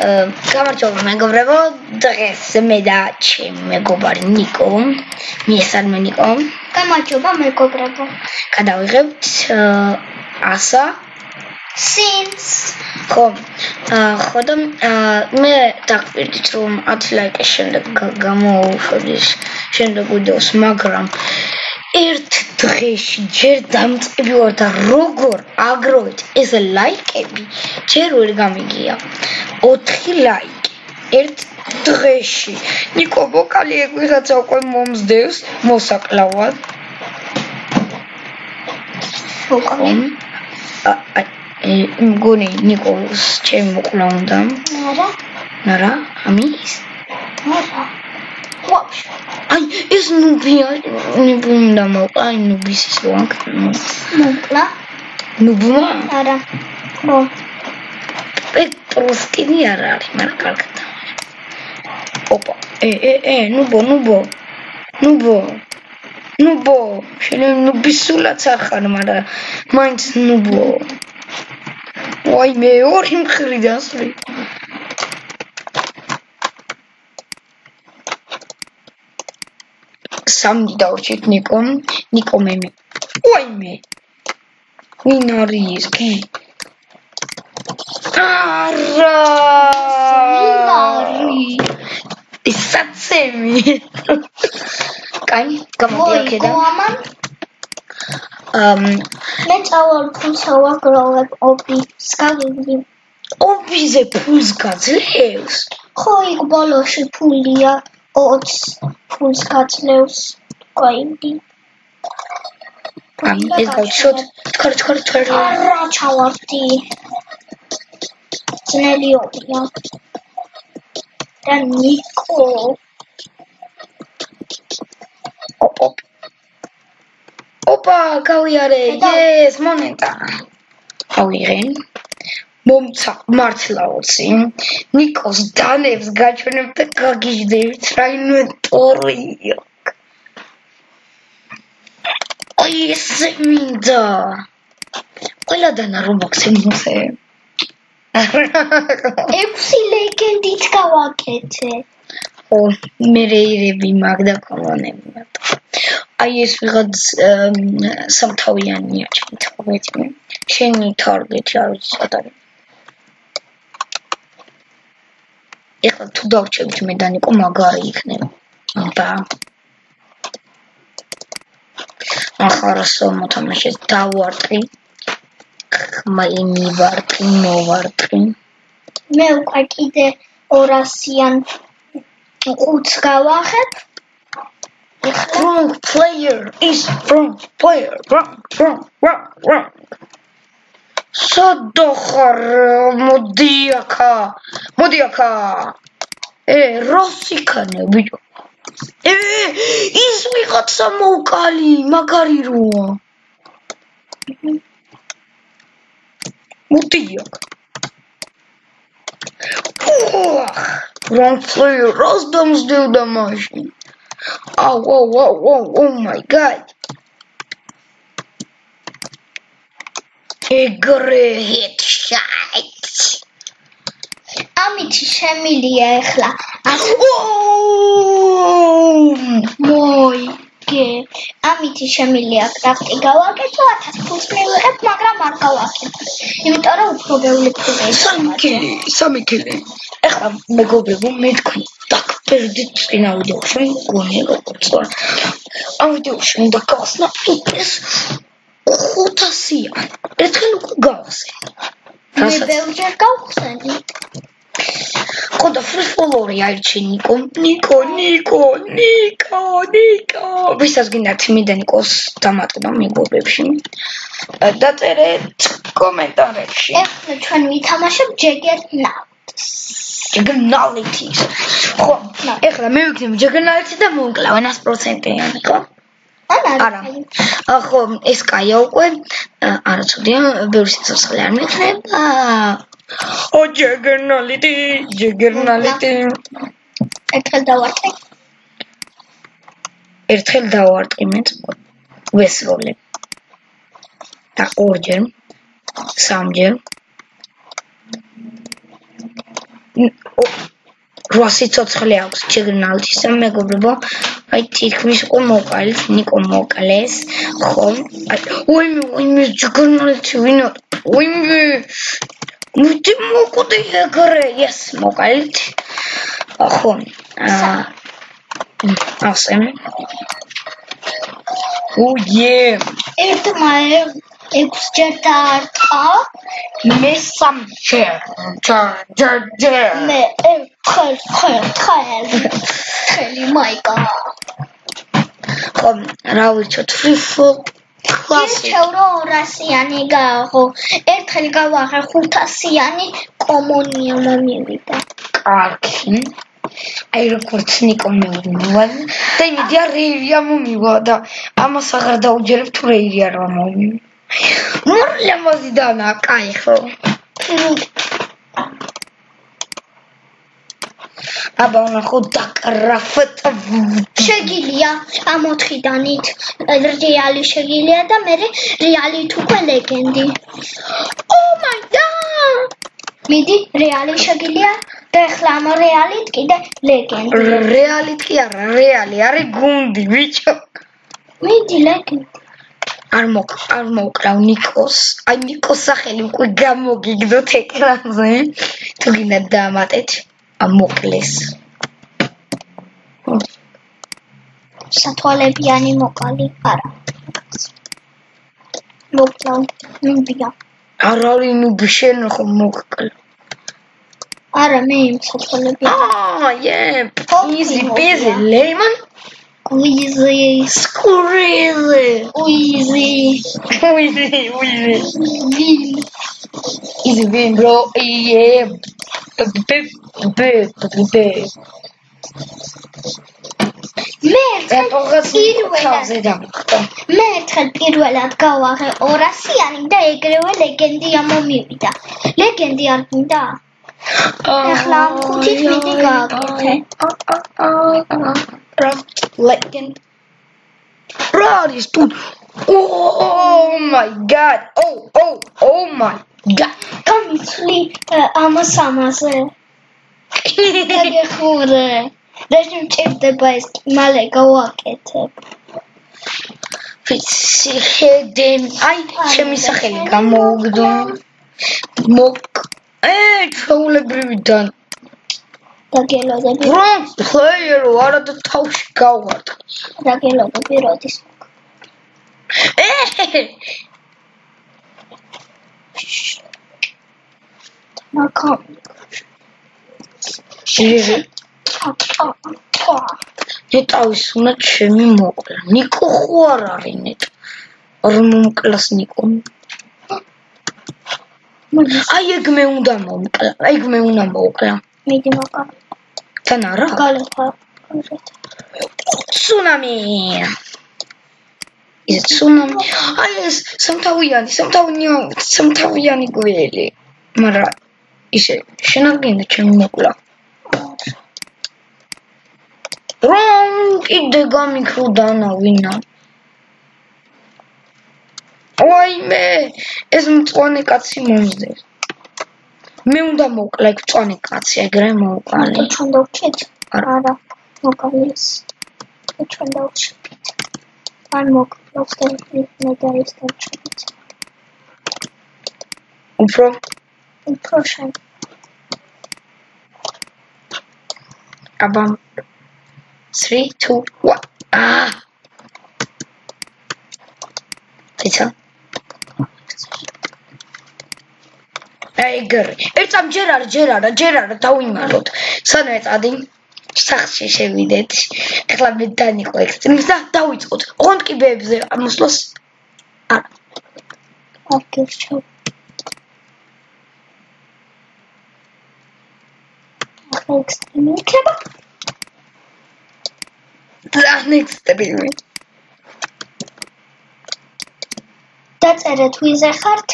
გამარჯობა მეგობრებო, დღეს მე და ჩემი მეგობარი ნიკო, მიესალმე ნიკო. გამარჯობა მეგობრებო. გადავიღებთ ასა Since ხო და მე დაგვირდით რომ 10 ლაიკის შემდეგ გამოვუშვების შემდეგ ვიდეოს, მაგრამ ერთ დღეში ჯერ დამწყებივარ და როგორ აგროვეთ ეს ლაიკები, ჯერ ვერ გამიგია. 4 ლაიკი ერთ დღეში. ნიკო ვოკალი ეგ ვიღაცა უკვე მომსდევს მოსაკლავად. ვოკალი მგონი ნიკოს ჩემი მოკვლა უნდა. არა, ამის? არა. ვაფშე. აი, ეს ნუბია, უნდა მოვყლა, აი ნუბის ის რო მოვყლა? ნუბმა? არა. ხო. პეტროსკინი არ არის, მაგრამ კარგად. ოპა, ნუბო, შენ ნუბის სულაც არ ხარ, მაგრამ მაინც ნუბო. ვაი, მე ორი მხრიდან სული. სამი დავრჩით ნიკო მე. ვაიმე. ვინ არის კი? არა! ისაცემი. კაი, გამოდიახე და. მე წავალ ფულს ავაგროვებ ოპის გაგიგდი. ოპიზე ფულს გაძლევს? ხო, იქ ბოლოში ფულია 20 ფულს გაძლევს. გაიგდი. ეს გავჩოთ. ჩქარ. არა, ჩავარდი. ძნელიობია. და ნიკო. ოპა, გავიარე, yes, მონეტა. ავიღენ. მომცა მართლა ოცი. ნიკოს დანებს გაჩვენებ და გაგიჟდებით რა ინვენტორია. აი ესე მინდა. ყველა დანა რობოქსი მოსე. 6 ლეგენდით გავაკეთე. ო, მე რეირები მაგდა კომონები. აი ეს ვიღაც სამთავიანია ჩემი თაგვეთი. შენი თარგეტი არ ვიცი სად არის. ეხლა თუ დავჩებით მე და ნიკო მაგარი იქნება. და ახარასო მოთამაშეს დავარტყი. მოვარტყი. მე უკვე კიდე 200-იან ყუთს გავახებ. Wrong player is wrong player. Wrong. Sadохар მოდი აქა. როსიკანე ბიჭო. ის ვიღაცა მოვკალი, მაგარი როა. მოდი აქ. Wrong player, რას დამსდევდა მაშინ. Oh my god. Egre headshot. ამითი შემილია ახლა. მოიგე. ამითი შემილია კრაფტი გავაკეთო 1000 ფულს მივიღებ, მაგრამ არ გავაკეთე. იმიტომ რომ უფრო ბევრი ფული სამი კილი. ეხლა მეგობრებო, მე თქვი დაგპერდით წინა ვიდეოში, გონია როგორც ვარ. ამ ვიდეოში უნდა გავხსნა ეს 500-იან. ერთხელ უკვე გავხსენ. მე ბევრჯერ გავხსენი. ხო და free follower-ი აირჩი ნიკო. ვისაც გინდათ მე და ნიკოს დამატება მეგობრებში. დაწერეთ კომენტარებში. ეხლა ჩვენ ვითამაშებ Juggernaut. ხო, ეხლა მე ვიქნები Juggernaut და მომკლავენ 100%-იანი, ხო? არა. ხო, ეს კაია უკვე. არა ცუდია, ბევრი სიცოცხლე არ მექნება. Juggernaut. ერთხელ დავარტყი მეც ვესროლე. და ორჯერ, სამჯერ. 800 ცოცხლი აქვს ჯიგრნალთისა მეგობრებო. აი თითქმის უკვე მოკალეს, ნიკო მოკალეს. ხო? უიმე ჯიგრნალთი ვინო? უიმე მუდი მოკვდი ეგრე, yes, მოკალეთ. ხო. ასე. ერთმა 6 ჯერ დაარტყა. მესამჯერ. მე ხელი მაიკა. ხო, რა ვიცით, free ჩევრო 200-იანი გააღო. ერთხელ გავაღე 500-იანი კომუნია მომივიდა. კარგი. აი როგორც ნიკო მეუბნება და იმედი რეირია მომივა და ამას აღარ დაუჯერებ თუ რეირი არ მომივა. მორლემოზი დანა, კაი ხო? აბა ნახო დაკრაფეთ. შეგილია ამ 4-დანით რეალი შეგილია და მე რეალით უკვე ლეგენდი. Oh my god! მიდი რეალი შეგილია და ახლა ამ რეალით კიდე ლეგენდი. რეალით კი არა, რეალი არის გუნდი, ბიჭო. მიდი ლეგენდი. არ მოკრავ ნიკოს. აი ნიკოს სახელი უკვე გამოგიგდოთ ეკრანზე. თუ გინდათ დაამატეთ, მოკლეს. სათვალებიანი მოკალი არა. მოკლა ნუბია. არ არის ნუბი შენ ხომ მოკლე. არა მე სათვალებიანი. Easy peasy lemon. Squeezy. Easy win bro. Yeah. მე ერთხელ პირველად გავაღე 200-იანი და ეგრევე ლეგენდია მომივიდა. ლეგენდი არ გინდა? ახლა ამ 5-ით მიდი გააკეთე. Legend. Roddy's dude. Oh my god. Oh my god. გამიცვლი ამასამაზე. დაგეხურე. რაში მჭირდება ეს მალე გავაკეთებ. ვიცი ხედენ. აი ჩემი სახელი გამოუგდო. ჩაულებრივიდან. დაგელოდები. player არა და თავში გავარდა. დაგელოდები როდის. მაკა. ნეტავის უნდა ჩემი მოკლა. ნიკო ხო არ არის ნეტ. არ მომკლას ნიკო. აი ეგ მე უნდა მოკლა. მიდი მოკლა. თან არა? გალეთა. Tsunami. Is tsunami? აი ეს სამთავიანი გველი. მაგრამ ისე შენაგინდა ჩემი მოკლა. რომ კიდე გამიქრუდანა ვინა. ვაიმე, ეს მწვანე კაცი მომზდეს. მე უნდა მოკლა ეგ მწვანე კაცი, ეგრე მოვყალე. ჩვენ დავჭით? არა, მოკალეს. ჩვენ დავჭით. არ მოკლავს და მე დავჭით. უფრო შენ. აბა 3, 2, 1. Tita. ეგრე. ერთამ ჯერ არა დავიმალოთ. სანამ ეწადი სახში შევიდეთ. ეხლა მე დანიყო ექსტრიმს და დავიწყოთ. ოღონდ კიბეებზე მოსვლას არა. აკერჩო. ახლა ექსტრიმი იქნება. ექსტრიმი. დაწერეთ ვიზე ხართ?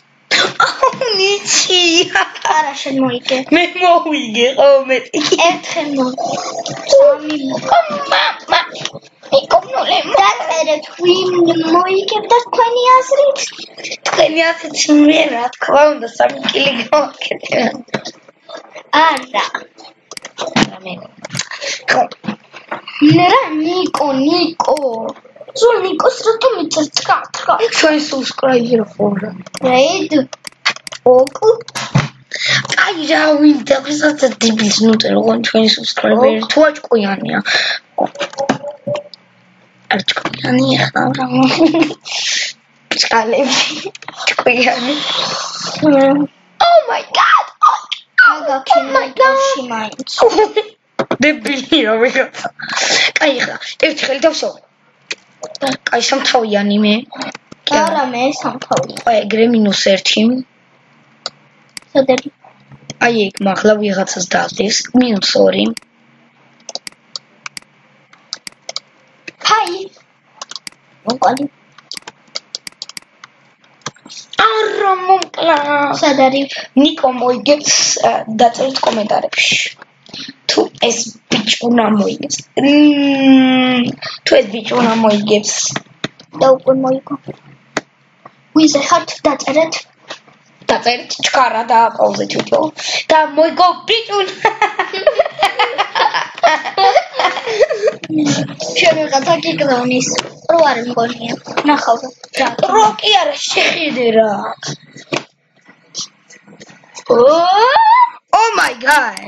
ნიჩი. არა შენ მოიგე. მე მოვიგე ყოველმეტი. ერთხელ სამი მამა. ეკონოლე დაწერეთ ვინ მოიგებ და თქვენი აზრით? თქვენი აზრით მე რა თქმა უნდა 3 კილი გავაკეთე. არა. ხო. რა ნიკო. ზო ნიკოს რატომ მიწერს კატრა? ჩვენი subscriber ხორა. Raid. ოკ. აი რა ვინდა ხისაც დილის ნუტე როგორ ჩვენი subscriber თუ აჭკუიანია. აჭკუიანია რა. წყალები. ჭკუიანი. Oh my god. Oh my god. დებილია ვიღაცა. აი ხა, ერთი ხელი დავსო. აი სამთავიანი მე. არა მე სამთავი. აი ეგრე -1. სადარი. აი ეგ მაღლა ვიღაცას დავდეს -2. ჰაი. მოყალი. არა მომკლა. სადარი. ნიკო მოიგებს დაწერთ კომენტარებში. თუ ეს ბიჭ უნდა მოიგებს. თუ ეს ბიჭ უნდა მოიგებს. და უკვე მოიგო. ვიზე ხართ დაწერეთ? დაწერთ ჩქარა და პაუზე თვითო. და მოიგო ბიჭუნ. შევიღაცა გიგზავნის. რო არ მგონია. ნახავ რა. რო კი არა შეხედე რა. Oh my god.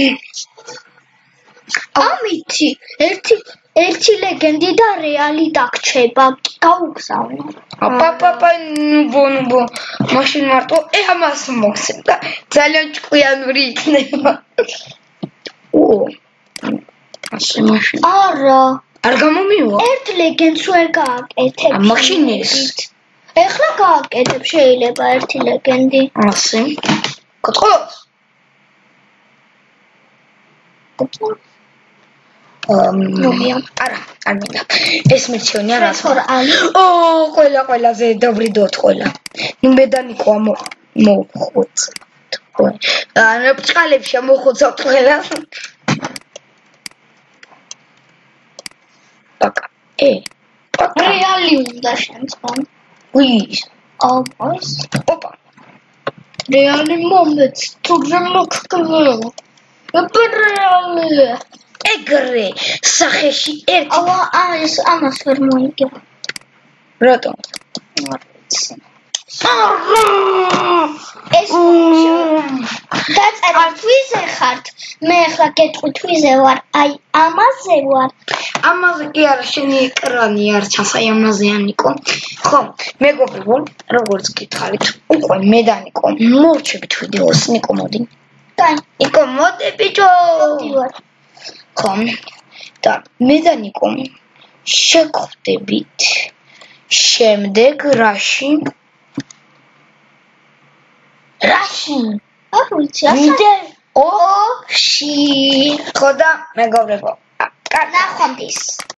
ამითი ერთი ლეგენდი და რეალი დაგჩება. გაუგზავნო. აპაპაპა ნუბო. მაშინ მარტო ამას მოგცემ და ძალიან ჭკვიანური იქნება. ასე მაშინ. არა. არ გამომივა? ერთ ლეგენდს ვერ გააკეთებ. მაშინ ეს. ეხლა გააკეთებ შეიძლება ერთი ლეგენდი. ასე. გწყობს? არა, არ მინდა. ეს მირჩევნია რა. ყველაზე დავრიდოთ ყველა. ნუ მედანიკო მოხოც. არა, ბჭყალებში მოხოცავ ყველა. პაკა. რეალი უნდა შემწყონ. ვის? ამას. ოპა. რეალი მომეც თუ შემოხდება. რეალი. ეგრე სახეში ერთი. ეს ამას ვერ მოიგებ. რატომ? ეს დაწერა თვიზე ხართ. მე ახლა გეტყვი თვიზე ვარ. აი ამაზე ვარ. ამაზე კი არა შენი ეკრანი არ ჩანს აი ამაზეა ნიკო. ხო, მეგობრებო, როგორც გითხარით, უკვე მე და ნიკო მოვჩებით ვიდეოს. ნიკო მოდი. კაი, ნიკო მოდი ბიჭო. მოდივარ. ხო. და მე და ნიკო შეგხვდებით შემდეგ რაში? არ ვიცი, ვიდეოში. ხო და მეგობრებო, ნახვამდის.